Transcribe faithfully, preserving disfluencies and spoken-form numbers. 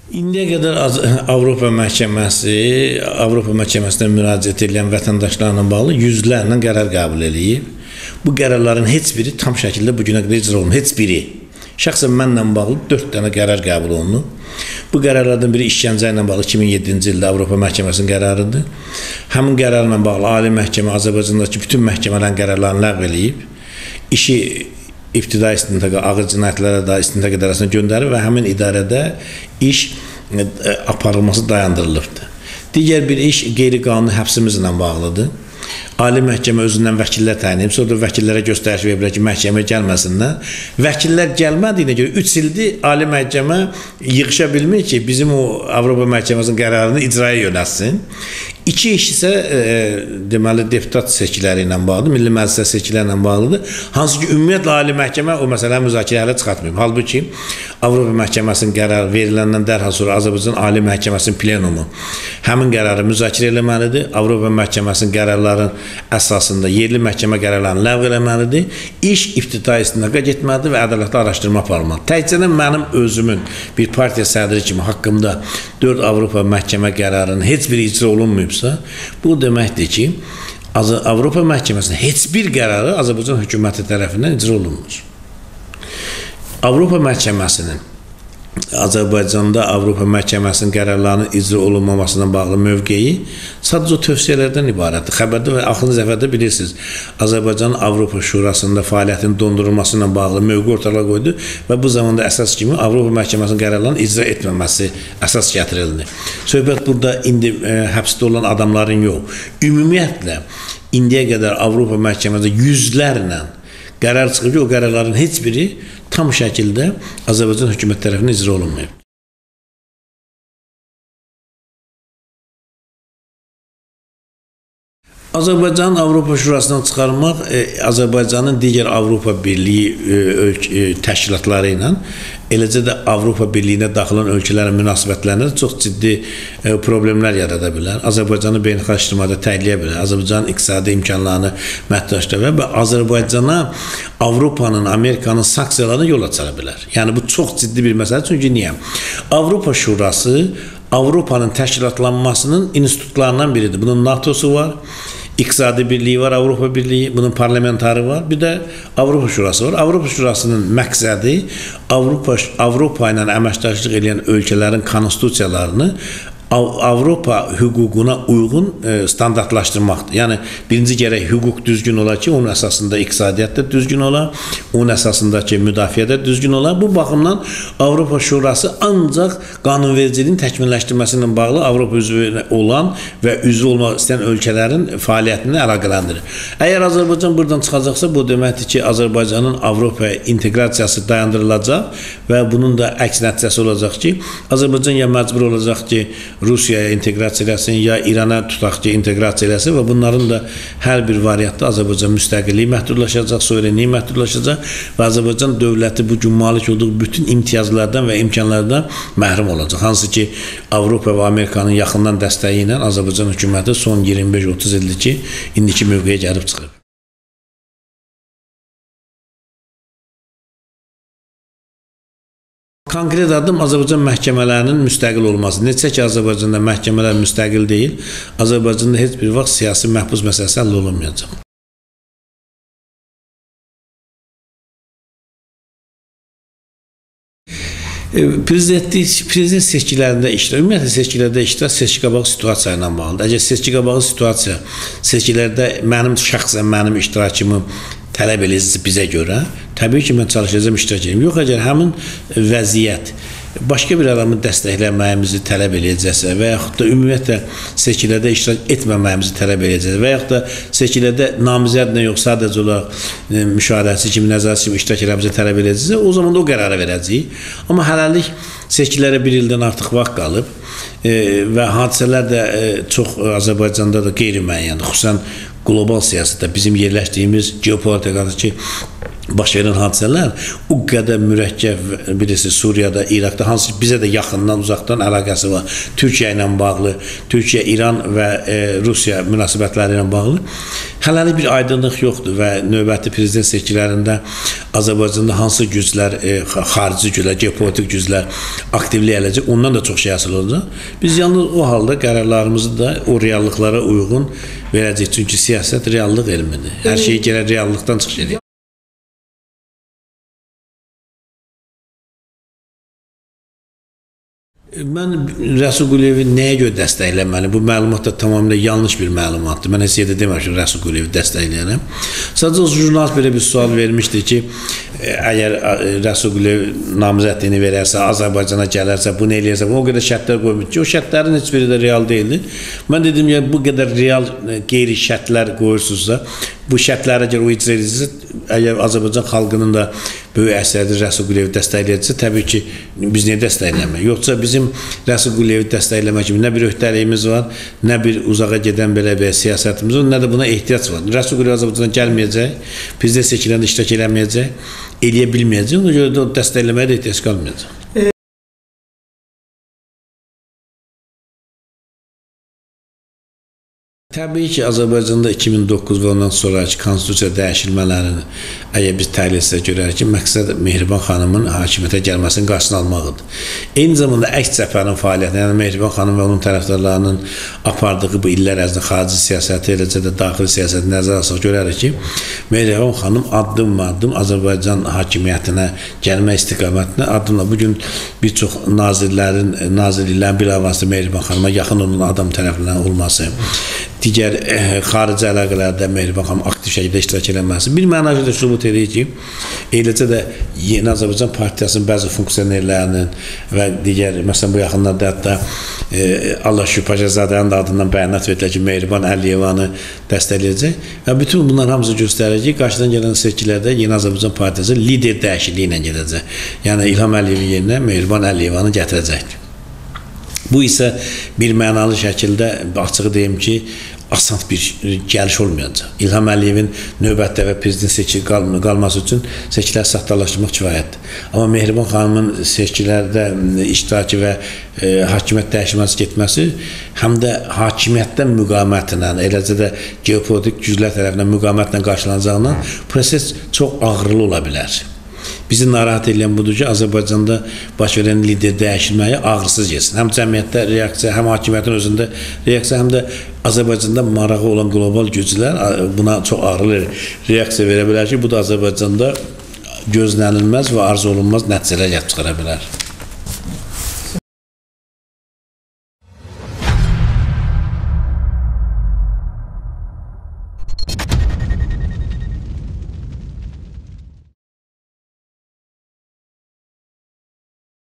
İndiyə qədər Avropa məhkəməsi, Avropa məhkəməsinə müraciət edən vətəndaşlarla bağlı yüzlərlə qərar qəbul edib. Bu qərarların heç biri tam şəkildə bugünə qədər icra olunur. Heç biri. Şəxsən mənlə bağlı dörd dənə qərar qəbul olunur. Bu qərarlardan biri işgəncə ilə bağlı iki min yeddinci ildə Avropa məhkəməsinin qərarıdır. Həmin qərarla bağlı Ali Məhkəmə Azərbaycandakı bütün məhkəmələrin qərarlarını ləğv eləyib. İşi İbtidai istintaqa, ağır cinayətlərə da istintaqa idarəsinə göndərir və həmin idarədə iş aparılması dayandırılıbdır. Digər bir iş qeyri-qanuni həbsimizlə bağlıdır. Ali Məhkəmə özündən vəkillər təyin edib, sonra da vəkillərə göstəriş veriblər ki, məhkəməyə gəlməsinlər. Vəkillər gəlmədiyinə görə üç ildir Ali Məhkəmə yığışa bilmir ki, bizim o Avropa Məhkəməsinin qərarını icraya yönəltsin. İki iş isə e, deməli deputat seçkiləri ilə bağlıdır, Milli Məclisə seçkiləri ilə bağlıdır. Hansı ki, ümumiyyətlə Ali Məhkəmə o məsələni müzakirə hələ çıxartmayıb. Halbuki Avropa Məhkəməsinin qərarı veriləndən dərhal sonra Azərbaycan Ali Məhkəməsinin plenumu həmin qərarı müzakirə etməlidir. Avropa Məhkəməsinin qərarların əsasında yerli məhkəmə qərarlarını ləğv etməlidir. İş ibtidai istintaqa getməlidir və ədalətli araşdırma aparılmalıdır. Təkcə mənim özümün bir partiya sədri kimi haqqımda dörd Avropa məhkəmə qərarının heç biri icra olunmayıbsa, bu deməkdir ki, Avropa məhkəməsinin heç bir qərarı Azərbaycan hökuməti tərəfindən icra olunmur. Avropa məhkəməsinin Azərbaycanda Avropa məhkəməsinin qərarlarının icra olunmamasına bağlı mövqeyi sadəcə o tövsiyələrdən ibarətdir. Xəbərdə və axırıncı zəfərdə bilirsiniz, Azərbaycanın Avropa Şurasında fəaliyyətin dondurulması ilə bağlı mövqe ortalığa qoydu və bu zamanda əsas kimi Avropa məhkəməsinin qərarlarının icra etməməsi əsas gətirildi. Söhbət burada indi e, həbsdə olan adamların yox, ümumiyyətlə indiyə qədər Avropa məhkəməsində yüzlərlə qərar çıxıb ki, o qərarların heç biri tam şəkildə Azərbaycan hökumət tərəfindən icra olunmayıb. Azərbaycanın Avropa Şurasından çıxarmaq e, Azərbaycanın digər Avropa Birliyi e, e, təşkilatları ilə, eləcə də Avropa Birliyinə daxil olan ölkələrin münasibətlərində çox ciddi e, problemlər yarada bilər. Azərbaycanı beynəlxalq ictimaiyyətdə təqliyə bilər. Azərbaycanın iqtisadi imkanlarını məhdudlaşdıra və Azərbaycana Avropanın, Amerikanın sanksiyalarına yol açara bilər. Yəni bu çox ciddi bir məsələdir. Çünki niyə? Avropa Şurası Avropanın təşkilatlanmasının institutlarından biridir. Bunun NATO'su var, İqtisadi Birliyi var, Avropa Birliyi, bunun parlamentarı var, bir də Avropa Şurası var. Avropa Şurasının məqsədi Avropa, Avropa ilə əməkdaşlıq edən ölkələrin konstitusiyalarını Avropa hüququna uyğun e, standartlaşdırmaqdır. Yəni, birinci gərək hüquq düzgün ola ki, onun əsasında iqtisadiyyat da düzgün ola, onun əsasındakı müdafiə də düzgün ola. Bu baxımdan Avropa Şurası ancaq qanunvericiliyin təkmilləşdirməsi ilə bağlı Avropa üzvü olan və üzvü olmaq istəyən ölkələrin fəaliyyətini əlaqələndirir. Əgər Azərbaycan buradan çıxacaqsa, bu deməkdir ki, Azərbaycanın Avropa inteqrasiyası dayandırılacaq və bunun da əks nəticəsi olacaq ki, Azərbaycan ya məcbur olacaq ki, Rusiyaya inteqrasiya eləsin, ya İrana tutaq ki, inteqrasiya eləsin və bunların da hər bir variantda Azərbaycan müstəqilliyi məhdudlaşacaq, suverenliyi məhdudlaşacaq və Azərbaycan dövləti bu gün malik olduğu bütün imtiyazlardan və imkanlardan məhrum olacaq. Hansı ki, Avropa və Amerikanın yaxından dəstəyi ilə Azərbaycan hökuməti son iyirmi beş otuz ildir ki, indiki mövqeyə gəlib çıxıb. Konkret adım Azərbaycan məhkəmələrinin müstəqil olması. Necə ki, Azərbaycanda məhkəmələr müstəqil deyil, Azərbaycanda heç bir vaxt siyasi məhbus məsələsi həll olunmayacaq. Prezidentlik, prezident seçkilərində iştirak, ümumiyyətlə seçkilərdə iştirak seçki qabağı situasiya ilə bağlıdır. Əgər seçki qabağı situasiya seçkilərdə mənim şəxsən mənim iştirakımı tələb edəcəksə bizə görə, təbii ki, mən çalışacağım, iştirak edeyim. Yox, əgər həmin vəziyyət başqa bir adamın dəstəkləməyimizi tələb edəcəksə və yaxud da ümumiyyətlə seçkilərdə iştirak etməməyimizi tələb edəcəksə və yaxud da seçkilərdə namizədlə yox, sadəcə olaraq müşahidəçi kimi, nəzarətçi kimi iştirak etməyimizi tələb edəcəksə, o zaman da o qərarı verəcəyik. Amma hələlik seçkilərə bir ildən artıq vaxt qalıb e, və hadisələr də e, çox Azərbaycanda da qeyri-müəyyəndir. Xüsusən qlobal siyasətdə bizim yerləşdiyimiz geopolitikadakı baş verən hadisələr o qədər mürəkkəb, birisi Suriyada, İraqda, hansı bizə də yaxından, uzaqdan əlaqəsi var. Türkiyə ilə bağlı, Türkiyə, İran və e, Rusiya münasibətləri ilə bağlı hələlik bir aydınlıq yoxdur və növbəti prezident seçkilərində Azərbaycanda hansı güclər, e, xarici güclər, geopolitik güclər aktivlik eləcək, ondan da çox şey asılı olacaq. Biz yalnız o halda qərarlarımızı da o reallıqlara uyğun verəcək. Çünki siyasət reallıq elmidir. Hər şey gələ reallıqdan çıxış edir. Mən Rəsul Quliyevi nəyə görə dəstəkləməli? Bu məlumat da tamamilə yanlış bir məlumatdır. Mən heç yerdə deməmişəm Rəsul Quliyevi dəstəkləyərəm. Sadəcə o jurnalist belə bir sual vermişdi ki, əgər Rəsul Quliyev namizədliyini verərsə, Azərbaycana gələrsə, bunu eləyərsə, o qədər şərtlər qoymuş ki, o şərtlərin heç biri də real deyildi. Mən dedim, ya bu qədər real qeyri şərtlər qoyursunuzsa, bu şərtlərə görə o icra edilirsə, əgər Azərbaycan xalqının da böyük əksəriyyəti Rəsul Quliyevi dəstəkləyəcəksə, təbii ki, biz niyə dəstəkləmək? Yoxsa bizim Rəsul Quliyevi dəstəkləmək kimi nə bir öhdəliyimiz var, nə bir uzağa gedən belə bir siyasətimiz var, nə də buna ehtiyac var. Rəsul Quliyevi Azərbaycana gəlməyəcək, prezident seçkilərində iştirak eləməyəcək, eləyə bilməyəcək, ona görə də o dəstəkləməyə də ehtiyac qalmayacaq. Təbii ki, Azərbaycanda iki min doqquz və ondan sonraki konstitusiya dəyişilmələrini əgər biz təhlil etsək görərik ki, məqsəd Mehriban xanımın hakimiyyətə gəlməsinin qarşısını almaqdır. Eyni zamanda əks cəbhənin fəaliyyəti, yəni Mehriban xanım və onun tərəfdarlarının apardığı bu illər ərzində xarici siyasəti, eləcə də daxili siyasəti nəzərə alsaq görərik ki, Mehriban xanım addım-addım Azərbaycan hakimiyyətinə gəlmə istiqamətində addımla. Bugün bir çox nazirlərin, nazirliklərin bir avazda Mehriban xanıma yaxın olan adam tərəfindən olması, digər e, xarici əlaqələrdə Mehriban xanım aktiv şəkildə iştirak eləməsi bir mənada da sübut edir ki, eləcə də Yeni Azərbaycan Partiyasının bəzi funksionerlərinin və digər, məsələn, bu yaxınlarda hətta e, Allah şükür Paşazadənin adından bəyanat veriləcək ki, Mehriban Əliyevanı dəstəkləyəcək və bütün bunlar hamısı göstərir ki, qarşıdan gələn seçkilərdə Yeni Azərbaycan Partiyası lider dəyişikliyi ilə gedəcək. Yəni İlham Əliyevin yerinə Mehriban Əliyevanı gətirəcəkdir. Bu isə bir mənalı şəkildə açığı deyim ki, asan bir gəliş olmayacaq. İlham Əliyevin növbətdə və prezident seçki qalması üçün seçkiləri saxtalaşdırmaq kifayətdir. Amma Mehriban xanımın seçkilərdə iştirakı və e, hakimiyyət dəyişməsi getməsi həm də hakimiyyətdən müqamətlə, eləcə də geopolitik güclər tərəfindən müqamətlə qarşılanacağından proses çox ağırlı ola bilər. Bizi narahat edən budur ki, Azərbaycanda baş verən lider dəyişilməyə ağırsız getsin. Həm cəmiyyətdə reaksiya, həm hakimiyyətin özündə reaksiya, həm də Azərbaycanda marağı olan qlobal güclər buna çox ağırlı reaksiya verə bilər ki, bu da Azərbaycanda gözlənilməz və arzu olunmaz nəticələr gətirib çıxara bilər.